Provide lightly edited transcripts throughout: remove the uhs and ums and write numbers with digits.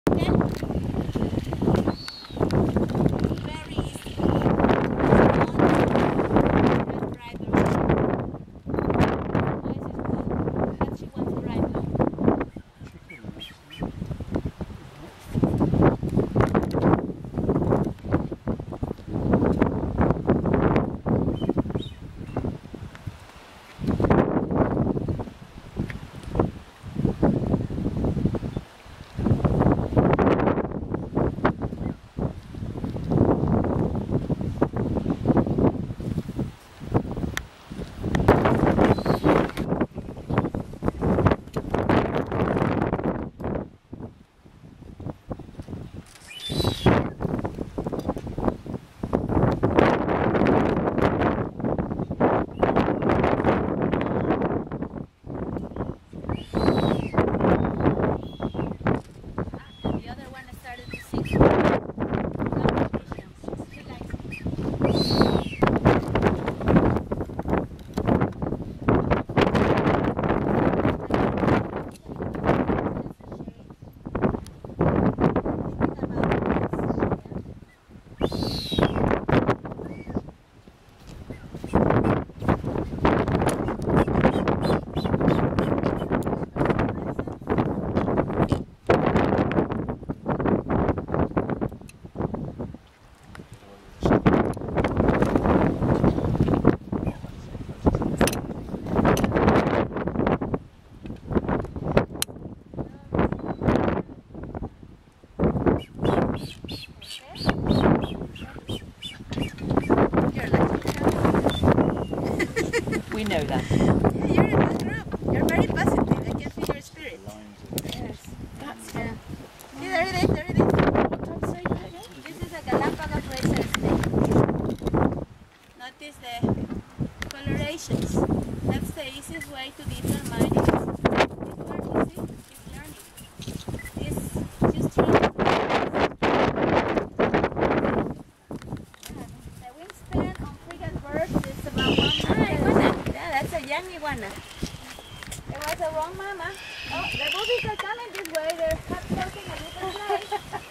We know that. Yeah, you're in that group. You're very positive. I can feel your spirit. Yes. That's Yeah. See, there it is, there it is. This is a Galapagos razor snake. Notice the colorations. That's the easiest way to determine it. It's learning, see? It's learning. It's just trying to the wingspan on frigate birds is about 1 meter. Yeah, that's a young iguana. It was a wrong mama. Oh, the boobies are coming this way. They're closing a different place.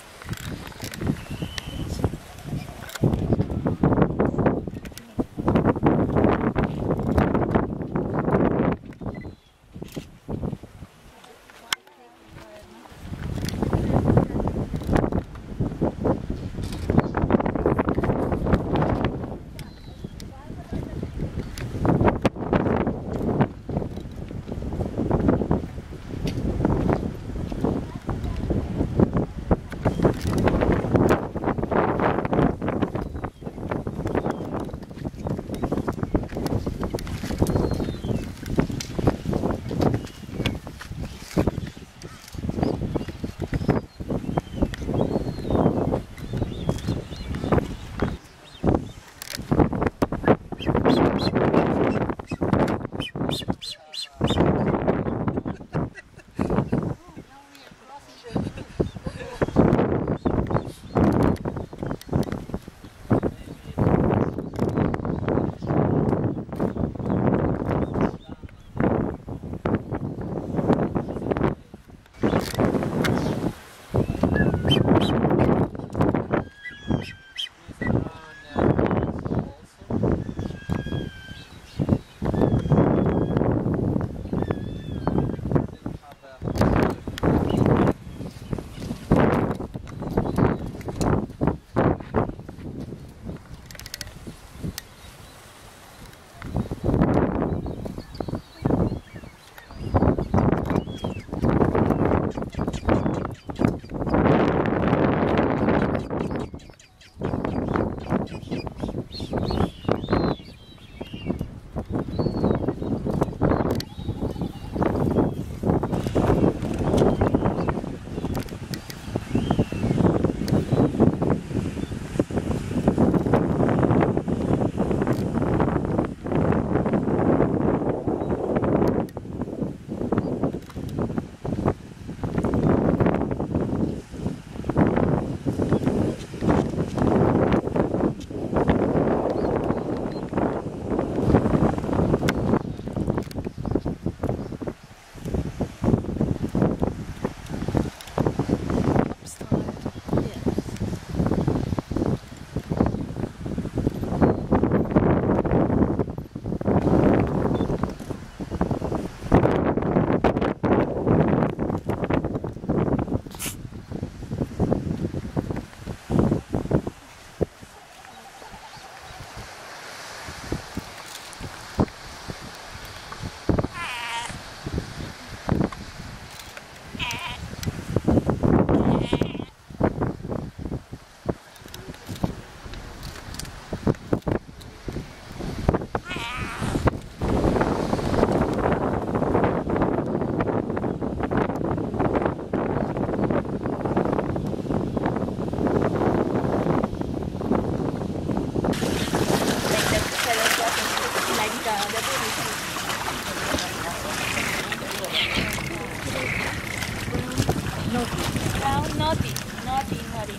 Naughty, naughty, naughty.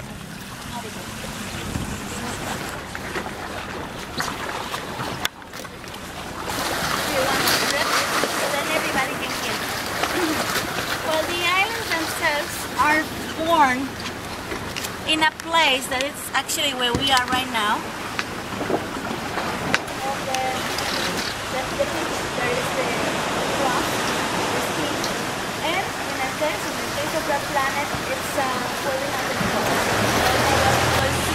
Then everybody can hear. Well, the islands themselves are born in a place that is actually where we are right now. There is the rock, the sea, and in a sense, in the case of the planet, it's where we have the coast. This is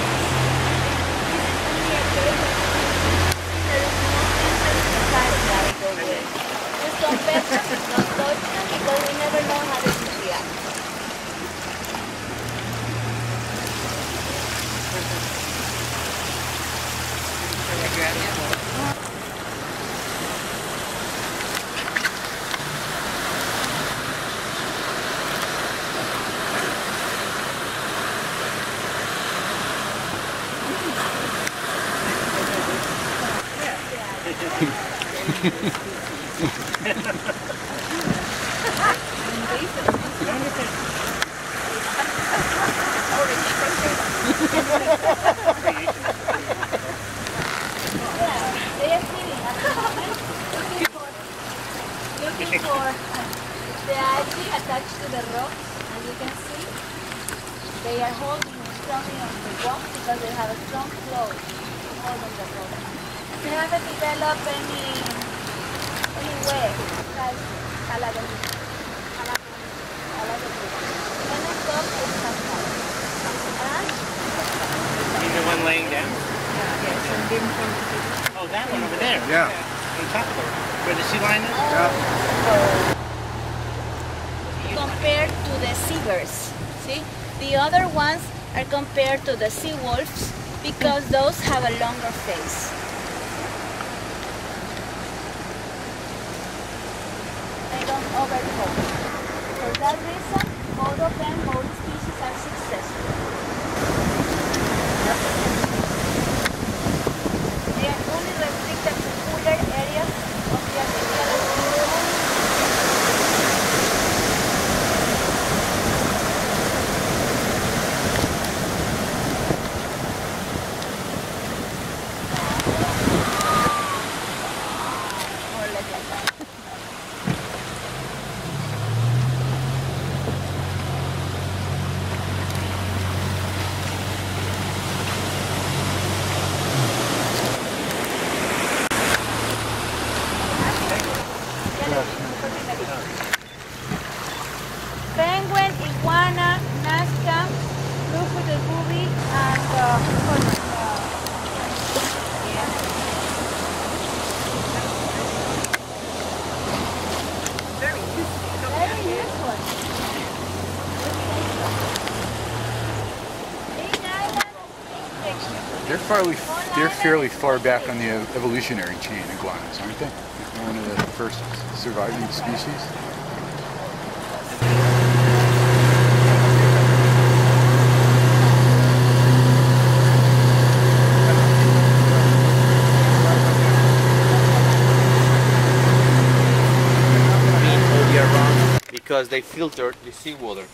only a cave. There is no entrance inside of that go with. Just don't pet them, don't touch them, because we never know how they will react. They are feeding at the moment, looking for the algae attached to the rocks, as you can see. They are holding strongly on the rock because they have a strong flow to hold on the rock. They haven't developed any way like The one laying down? Yeah. Oh, that one over there. Yeah. On top of it. Where the sea lion is? Yeah. Compared to the seabirds, see? The other ones are compared to the sea wolves because those have a longer face. They don't overcoat. For that reason, both of them, both species are successful. They are only restricted to cooler areas of the archipelago. More or less like that. Penguin, iguana, nazca, blue-footed booby, and very useful. Big island, big picture. They're fairly far back on the evolutionary chain, iguanas, aren't they? They're one of the first surviving species. All year round because they filter the seawater.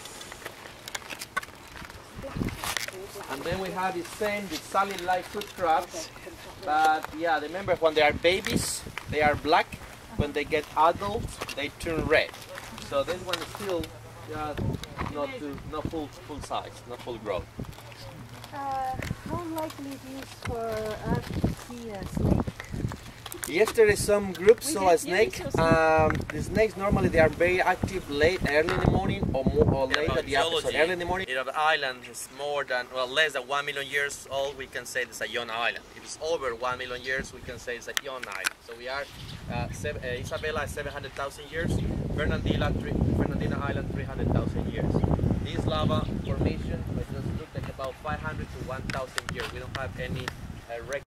And then we have the same, the saline-like food crabs. But yeah, remember when they are babies, they are black. When they get adults, they turn red. So this one is still not full size, not full growth. How likely it is for us to see a snake? Yes, there is some groups of snake. The snakes normally they are very active early in the morning or late at the afternoon. Early in the morning. The island is less than 1 million years old. We can say it's a young island. If it's over 1 million years, we can say it's a young island. So we are Isabela is 700,000 years. Fernandina Island 300,000 years. This lava formation just look like about 500 to 1,000 years. We don't have any record.